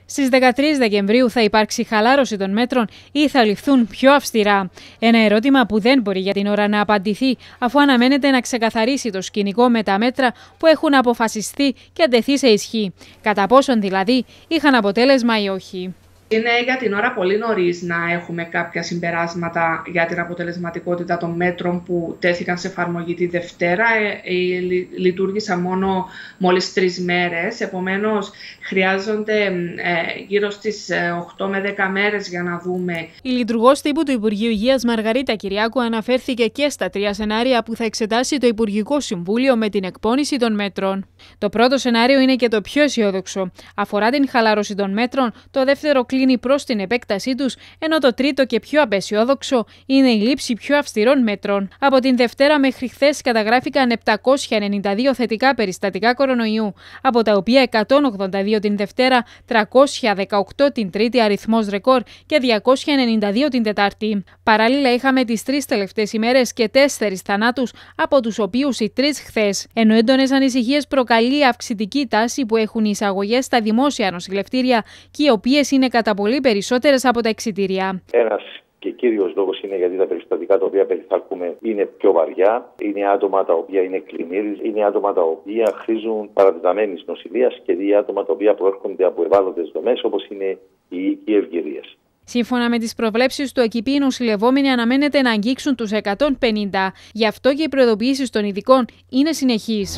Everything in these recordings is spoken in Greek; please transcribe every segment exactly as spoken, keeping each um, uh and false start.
Στις δεκατρείς Δεκεμβρίου θα υπάρξει χαλάρωση των μέτρων ή θα ληφθούν πιο αυστηρά. Ένα ερώτημα που δεν μπορεί για την ώρα να απαντηθεί, αφού αναμένεται να ξεκαθαρίσει το σκηνικό με τα μέτρα που έχουν αποφασιστεί και αντεθεί σε ισχύ. Κατά πόσον δηλαδή είχαν αποτέλεσμα ή όχι. Είναι για την ώρα πολύ νωρίς να έχουμε κάποια συμπεράσματα για την αποτελεσματικότητα των μέτρων που τέθηκαν σε εφαρμογή τη Δευτέρα. Ε, λειτουργήσαν μόνο μόλις τρεις μέρες, επομένως χρειάζονται ε, γύρω στις οκτώ με δέκα μέρες για να δούμε. Η λειτουργός τύπου του Υπουργείου Υγείας Μαργαρίτα Κυριάκου αναφέρθηκε και στα τρία σενάρια που θα εξετάσει το Υπουργικό Συμβούλιο με την εκπόνηση των μέτρων. Το πρώτο σενάριο είναι και το πιο αισιόδοξο. Αφορά την χαλάρωση των μέτρων, το δεύτερο κλείνει προς την επέκτασή τους, ενώ το τρίτο και πιο απαισιόδοξο είναι η λήψη πιο αυστηρών μέτρων. Από την Δευτέρα μέχρι χθες καταγράφηκαν επτακόσια ενενήντα δύο θετικά περιστατικά κορονοϊού, από τα οποία εκατόν ογδόντα δύο την Δευτέρα, τριακόσια δεκαοκτώ την Τρίτη, αριθμός ρεκόρ, και διακόσια ενενήντα δύο την Τετάρτη. Παράλληλα, είχαμε τις τρεις τελευταίες ημέρες και τέσσερις θανάτους, από τους οποίους οι τρεις χθες. Ενώ έντονες ανησυχίες προκαλεί η αυξητική τάση που έχουν οι εισαγωγές στα δημόσια νοσηλευτήρια και οι οποίες είναι κατά πολύ περισσότερες από τα εξιτήρια. Ένας και κύριος λόγος είναι γιατί τα περιστατικά τα οποία περιθάλπουμε είναι πιο βαριά, είναι άτομα τα οποία είναι κλιμήρες, είναι άτομα τα οποία χρήζουν παρατεταμένης νοσηλείας και δύο άτομα τα οποία προέρχονται από ευάλωτες δομές όπως είναι οι οίκοι ευγυρίας. Σύμφωνα με τις προβλέψεις του ΕΚΙΠΗ, οι νοσηλευόμενοι αναμένεται να αγγίξουν τους εκατόν πενήντα. Γι' αυτό και οι προειδοποιήσεις των ειδικών είναι συνεχείς.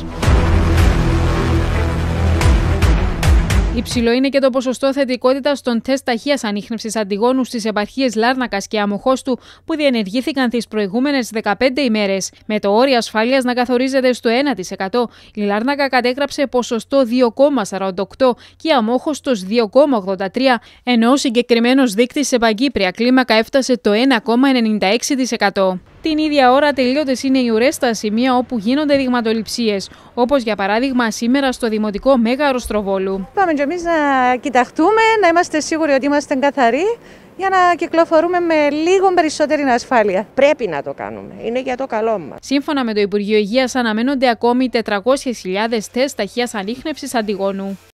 Υψηλό είναι και το ποσοστό θετικότητας των τεστ ταχείας ανίχνευσης αντιγόνου στις επαρχίες Λάρνακας και Αμμοχώστου που διενεργήθηκαν τις προηγούμενες δεκαπέντε ημέρες. Με το όριο ασφάλειας να καθορίζεται στο ένα τοις εκατό, η Λάρνακα κατέγραψε ποσοστό δύο κόμμα σαράντα οκτώ και η Αμμόχωστος δύο κόμμα ογδόντα τρία, ενώ ο συγκεκριμένος δείκτης σε παγκύπρια κλίμακα έφτασε το ένα κόμμα ενενήντα έξι τοις εκατό. Την ίδια ώρα τελείωτες είναι οι ουρές στα σημεία όπου γίνονται δειγματοληψίες, όπως για παράδειγμα σήμερα στο Δημοτικό Μέγαρο Ροστροβόλου. Πάμε και εμείς να κοιταχτούμε, να είμαστε σίγουροι ότι είμαστε καθαροί για να κυκλοφορούμε με λίγο περισσότερη ασφάλεια. Πρέπει να το κάνουμε, είναι για το καλό μας. Σύμφωνα με το Υπουργείο Υγείας αναμένονται ακόμη τετρακόσιες χιλιάδες τεστ ταχείας ανίχνευσης αντιγόνου.